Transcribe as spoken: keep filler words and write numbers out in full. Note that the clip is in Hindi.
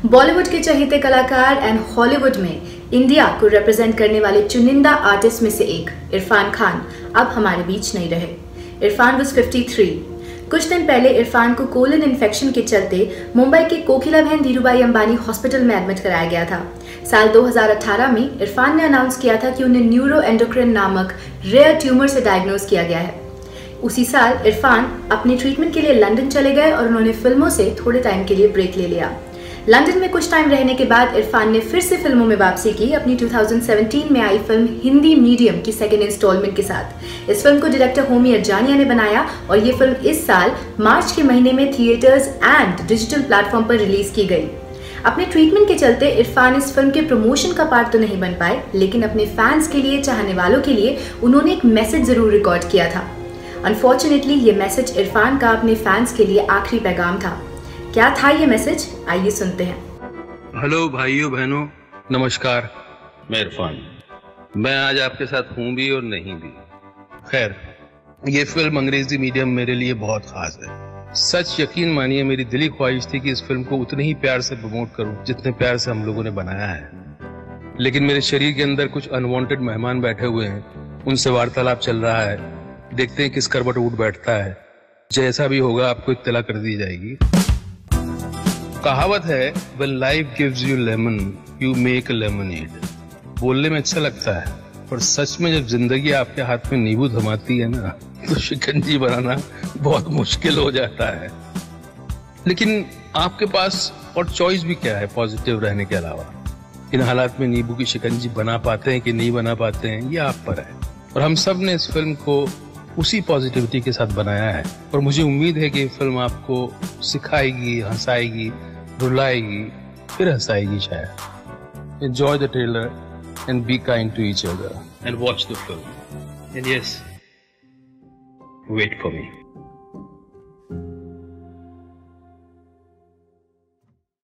बॉलीवुड के चहेते कलाकार एंड हॉलीवुड में इंडिया को रिप्रेजेंट करने वाले चुनिंदा आर्टिस्ट में से एक इरफान खान अब हमारे बीच नहीं रहे। इरफान वाज तिरेपन। कुछ दिन पहले इरफान को कोलन इन्फेक्शन के चलते मुंबई के कोकिला बहन धीरूभाई अंबानी हॉस्पिटल में एडमिट कराया गया था। साल दो हज़ार अठारह में इरफान ने अनाउंस किया था कि उन्हें न्यूरो एंडोक्रिन नामक रेयर ट्यूमर से डायग्नोज किया गया है। उसी साल इरफान अपने ट्रीटमेंट के लिए लंदन चले गए और उन्होंने फिल्मों से थोड़े टाइम के लिए ब्रेक ले लिया। लंदन में कुछ टाइम रहने के बाद इरफान ने फिर से फिल्मों में वापसी की अपनी दो हज़ार सत्रह में आई फिल्म हिंदी मीडियम की सेकेंड इंस्टॉलमेंट के साथ। इस फिल्म को डायरेक्टर होमी अरजानिया ने बनाया और ये फिल्म इस साल मार्च के महीने में थिएटर्स एंड डिजिटल प्लेटफॉर्म पर रिलीज की गई। अपने ट्रीटमेंट के चलते इरफान इस फिल्म के प्रमोशन का पार्ट तो नहीं बन पाए, लेकिन अपने फैंस के लिए, चाहने वालों के लिए उन्होंने एक मैसेज जरूर रिकॉर्ड किया था। अनफॉर्चुनेटली ये मैसेज इरफान का अपने फैंस के लिए आखिरी पैगाम था। क्या था ये मैसेज, आइए सुनते हैं। हेलो भाइयों बहनों, नमस्कार। मैं इरफान, मैं आज आपके साथ हूँ भी और नहीं भी। खैर, ये फिल्म अंग्रेजी मीडियम मेरे लिए बहुत खास है। सच यकीन मानिए, मेरी दिली ख्वाहिश थी कि इस फिल्म को उतने ही प्यार से प्रमोट करूं जितने प्यार से हम लोगों ने बनाया है, लेकिन मेरे शरीर के अंदर कुछ अनवांटेड मेहमान बैठे हुए हैं, उनसे वार्तालाप चल रहा है। देखते हैं किस करवट उठ बैठता है। जैसा भी होगा आपको इत्तला कर दी जाएगी। कहावत है, when life gives you lemon, you make a lemonade। बोलने में अच्छा लगता है, पर सच में जब जिंदगी आपके हाथ में नींबू थमाती है ना, तो शिकंजी बनाना बहुत मुश्किल हो जाता है। लेकिन आपके पास और चॉइस भी क्या है पॉजिटिव रहने के अलावा? इन हालात में नींबू की शिकंजी बना पाते हैं कि नहीं बना पाते हैं, ये आप पर है। और हम सब ने इस फिल्म को उसी पॉजिटिविटी के साथ बनाया है, और मुझे उम्मीद है कि ये फिल्म आपको सिखाएगी, हंसाएगी, रुलाएगी, फिर हंसाएगी शायद। Enjoy the trailer and be kind to each other and watch the film. And yes, wait for me.